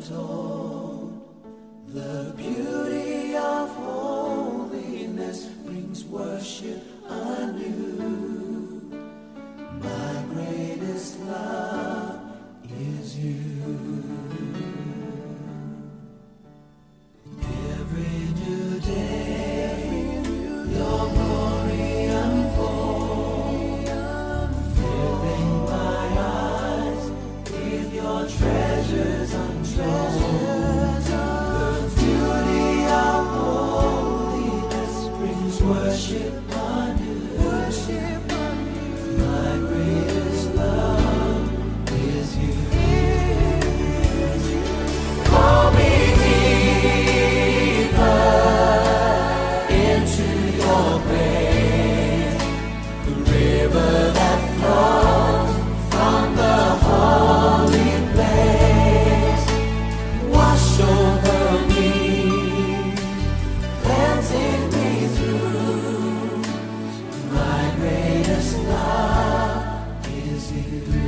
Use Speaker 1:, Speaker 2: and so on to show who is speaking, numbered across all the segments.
Speaker 1: untold. The beauty of holiness brings worship anew. My greatest love is you. Every new day, your glory unfolds, filling my eyes with your treasures untold. The beauty of holiness brings worship anew. My greatest love is you. Call me deeper into your grace, the river that flows from the holy place. Wash over me, cleansing me through. My greatest love is you.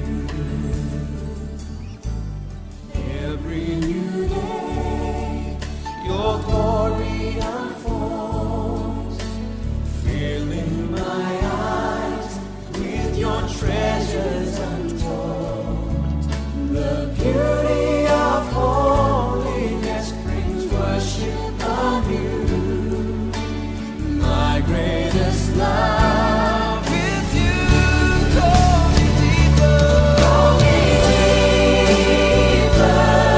Speaker 1: Every new day, your glory unfolds, filling my eyes with your treasures untold. The beauty of holiness brings worship anew. My greatest love is you. Call me deeper. Call me deeper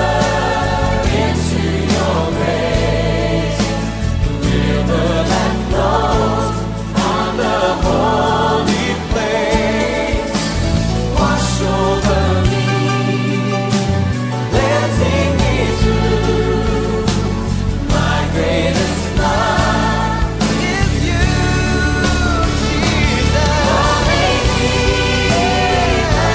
Speaker 1: into your grace, the river that flows from the holy place. Wash over me, cleansing me through. My greatest love is you, Jesus. Call me deeper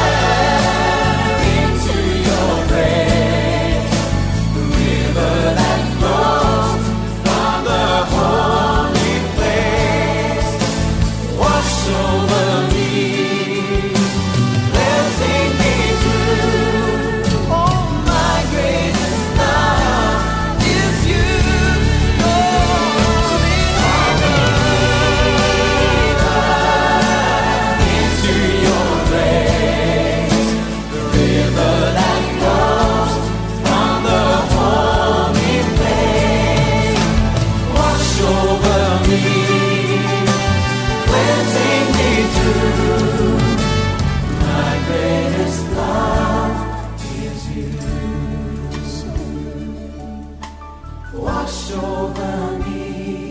Speaker 1: into your grace, the river that flows from the holy place. Wash over me, cleansing me through. Oh, my greatest love is you. Call me deeper into your grace, the river that flows from the holy place. Wash over me, cleansing me through. My greatest love is you. Wash over me,